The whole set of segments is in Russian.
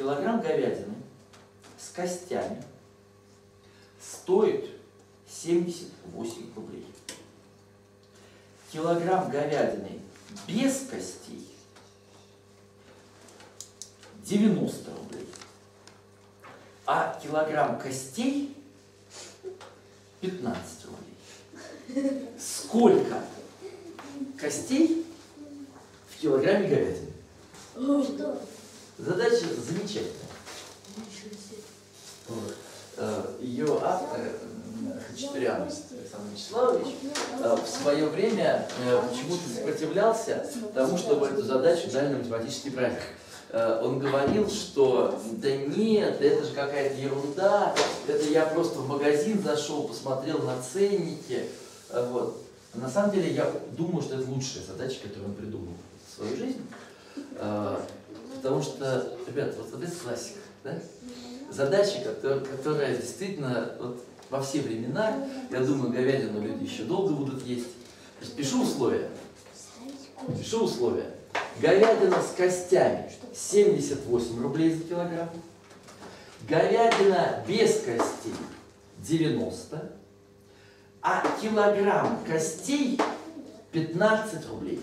килограмм говядины с костями стоит 78 рублей. Килограмм говядины без костей 90 рублей. А килограмм костей 15 рублей. Сколько костей в килограмме говядины? Что? Задача замечательная. Ее автор, Хачатурян Александр Вячеславович, в свое время почему-то сопротивлялся тому, чтобы эту задачу дали на математический праздник. Он говорил, что да нет, это же какая-то ерунда, это я просто в магазин зашел, посмотрел на ценники. Вот. На самом деле я думаю, что это лучшая задача, которую он придумал в свою жизнь. Потому что, ребята, вот это классика, да? Задача, которая действительно вот, во все времена, я думаю, говядину люди еще долго будут есть. Пишу условия. Пишу условия. Говядина с костями 78 рублей за килограмм. Говядина без костей 90. А килограмм костей 15 рублей.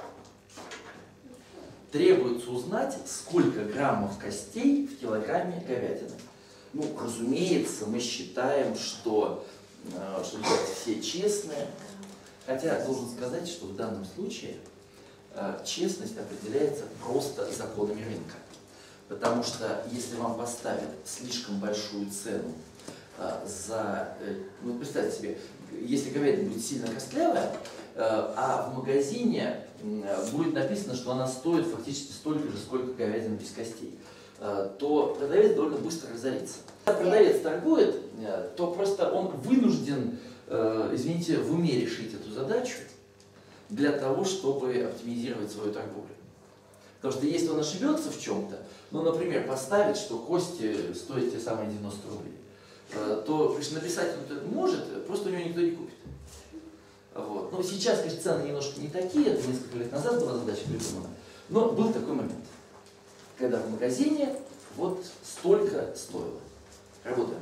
Требуется узнать, сколько граммов костей в килограмме говядины. Ну, разумеется, мы считаем, что ребята все честные. Хотя, должен сказать, что в данном случае честность определяется просто законами рынка. Потому что если вам поставят слишком большую цену за... Ну, представьте себе, если говядина будет сильно костлявая, а в магазине будет написано, что она стоит фактически столько же, сколько говядина без костей, то продавец довольно быстро разорится. Когда продавец торгует, то просто он вынужден, извините, в уме решить эту задачу для того, чтобы оптимизировать свою торговлю. Потому что если он ошибется в чем-то, ну, например, поставит, что кости стоят те самые 90 рублей, то, конечно, написать он это может, просто у него никто не купит. Вот. Ну, сейчас, конечно, цены немножко не такие, это несколько лет назад была задача придумана, но был такой момент, когда в магазине вот столько стоило. Работаем.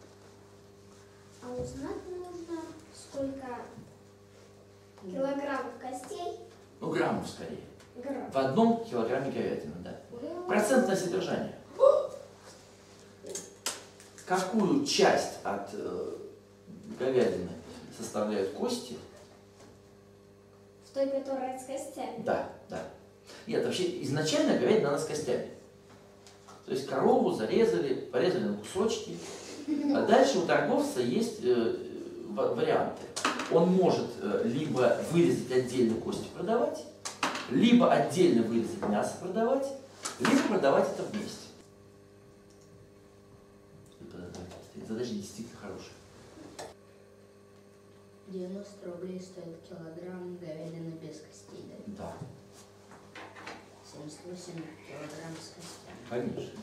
А узнать нужно, сколько килограммов костей? Ну, граммов скорее. Грамм. В одном килограмме говядины, да. Процентное содержание. Какую часть от говядины составляют кости? В той, которая с костями? Да, да. Нет, вообще изначально говядина она с костями. То есть корову зарезали, порезали на кусочки. А дальше у торговца есть варианты. Он может либо вырезать отдельно кости продавать, либо отдельно вырезать мясо продавать, либо продавать это вместе. Задача действительно хорошая. 90 рублей стоит килограмм говядины без костей, да? Да. 78 килограмм с костями. Конечно.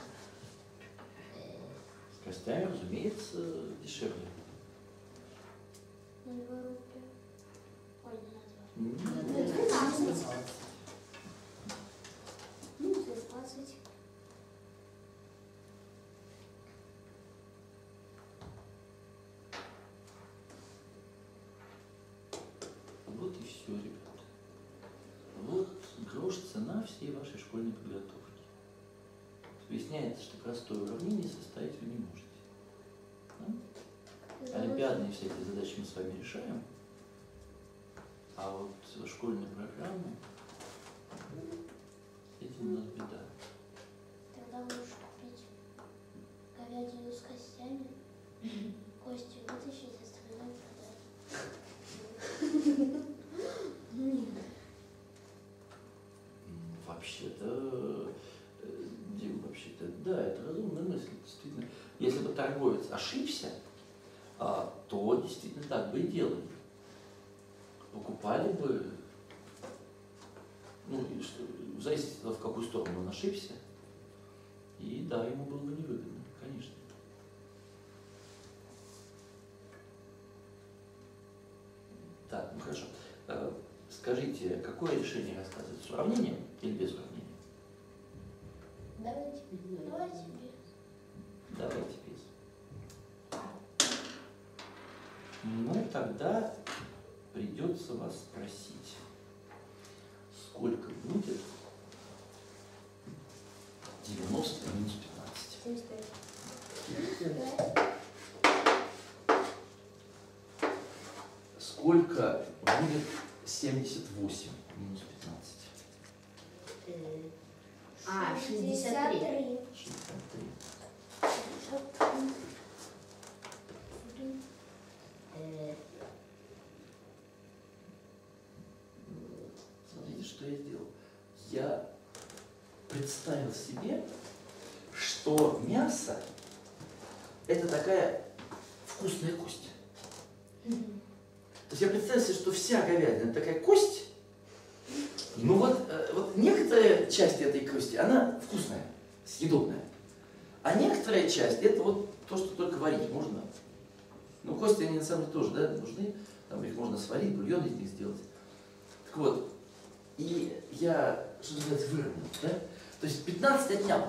С костями, разумеется, дешевле. На 2 рубля. Ой, не на 2. На 12. Ну, 16. Вот и все, ребята. Вот грош цена всей вашей школьной подготовки. Выясняется, что простое уравнение составить вы не можете. Да? Олимпиадные все эти задачи мы с вами решаем. А вот школьные программы, с этим у нас беда. Тогда лучше купить говядину с костями, кости вытащить, остальное продать. Вообще-то, да, это разумная мысль, действительно. Если бы торговец ошибся, то действительно так бы и делали. Покупали бы, ну, зависит от того, в какую сторону он ошибся, и да, ему было бы невыгодно, конечно. Так, ну хорошо. Скажите, какое решение рассказывать, с уравнением или без уравнения? Давайте. Давайте без. Давайте без. Ну, тогда придется вас спросить, сколько будет 90 минус 15? 75. Сколько будет 78 минус 15? 63. 63. Смотрите, что я сделал. Я представил себе, что мясо – это такая вкусная кость. То есть я представил себе, что вся говядина – это такая кость. Ну вот некоторая часть этой кости, она вкусная, съедобная. А некоторая часть – это вот то, что только варить можно. Ну, кости, они на самом деле тоже, да, нужны. Там их можно сварить, бульон из них сделать. Так вот, и я, что называется, выровнял, да? То есть 15 отнял.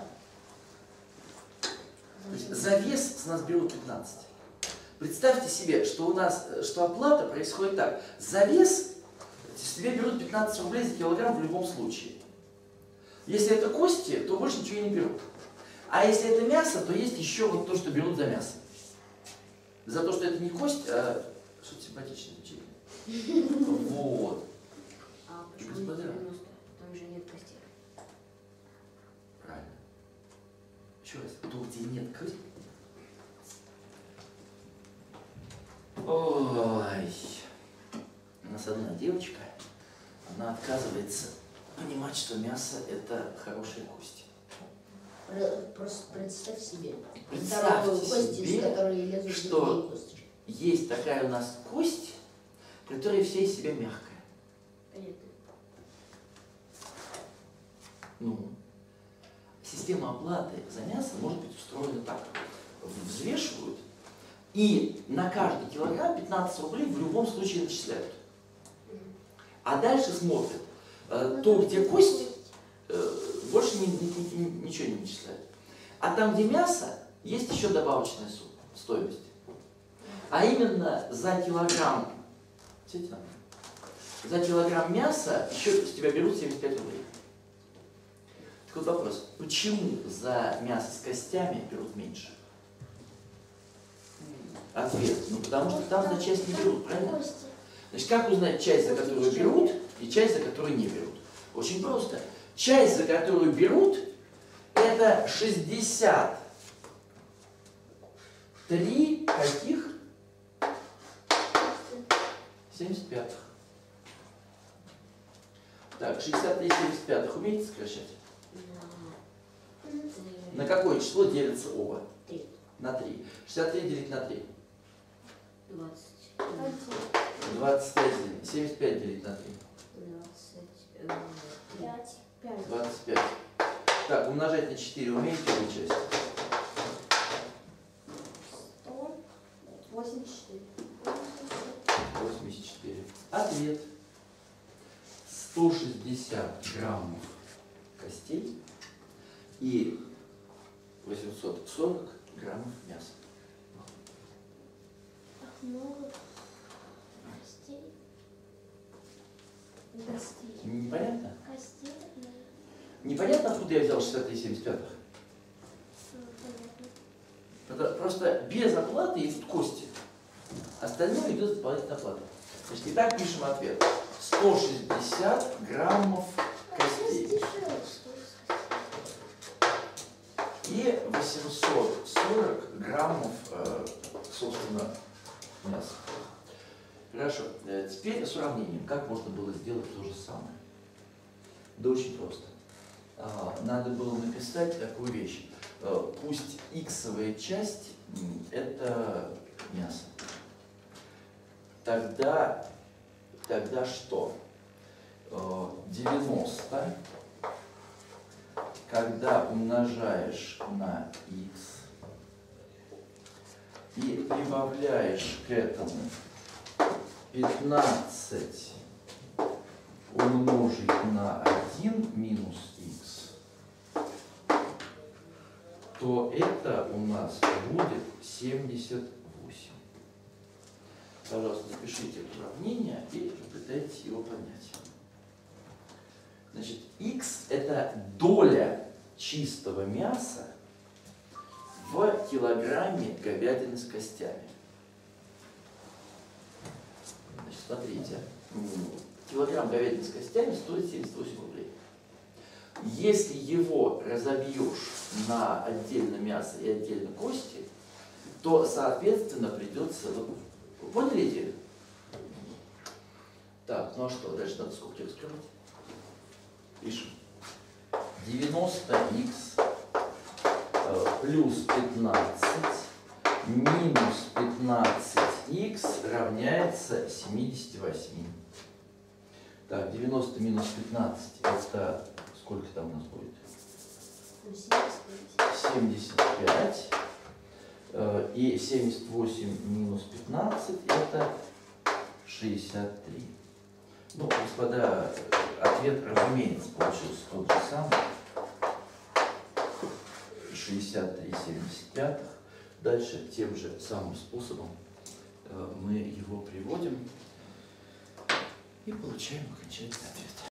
То есть за вес с нас берут 15. Представьте себе, что у нас, что оплата происходит так. За вес с тебя берут 15 рублей за килограмм в любом случае. Если это кости, то больше ничего и не берут. А если это мясо, то есть еще вот то, что берут за мясо. За то, что это не кость, а что-то симпатичное звучит. Вот. А почему Господа. 90? Там же нет костей. Правильно. Еще раз. Тут, где нет кости. Ой. У нас одна девочка, она отказывается понимать, что мясо – это хорошая кость. Просто представь себе. Представьте Здоровую кость, себе, из которой лезут что другие косточки. есть такая у нас кость, которая вся из себя мягкая. Понятно. Ну, система оплаты за мясо может быть устроена так. Взвешивают, и на каждый килограмм 15 рублей в любом случае начисляют. А дальше смотрят, то, где кость, больше ничего не начисляют. А там, где мясо, есть еще добавочная стоимость. А именно за килограмм мяса еще с тебя берут 75 рублей. Так вот вопрос, почему за мясо с костями берут меньше? Ответ, ну потому что там за часть не берут, правильно? Кости. Значит, как узнать часть, за которую берут, и часть, за которую не берут? Очень просто. Часть, за которую берут, это 63 каких? 75. Так, 63 75 умеете сокращать? На какое число делятся оба? 3. На 3. 63 делить на 3. 20. 21. 75 делить на 3. 25. 25. Так, умножать на 4 умеете часть? 184. 84. Ответ. 160 граммов костей и 840 граммов мяса. Так много костей. Костей. Непонятно? Костей. Непонятно, откуда я взял 63,75? Понятно. Просто без оплаты идут кости. Остальное идет дополнительная оплата. Значит, итак, пишем ответ. 160 граммов костей и 840 граммов, собственно, мяса. Хорошо. Теперь с уравнением. Как можно было сделать то же самое? Да очень просто. Надо было написать такую вещь. Пусть иксовая часть – это мясо. Тогда что? 90, когда умножаешь на x и прибавляешь к этому 15 умножить на 1 минус x то это у нас будет 78. Пожалуйста, запишите это уравнение и попытайтесь его понять. Значит, x – это доля чистого мяса в килограмме говядины с костями. Значит, смотрите, килограмм говядины с костями стоит 78 рублей. Если его разобьешь на отдельно мясо и отдельно кости, то, соответственно, придется... Вы поняли идею? Так, ну а что, дальше надо скобки раскрывать. Пишем. 90х плюс 15 минус 15х равняется 78. Так, 90 минус 15 это сколько там у нас будет? 75. И 78 минус 15 это 63. Ну, господа, ответ, разумеется, получился тот же самый. 63,75. Дальше тем же самым способом мы его приводим и получаем окончательный ответ.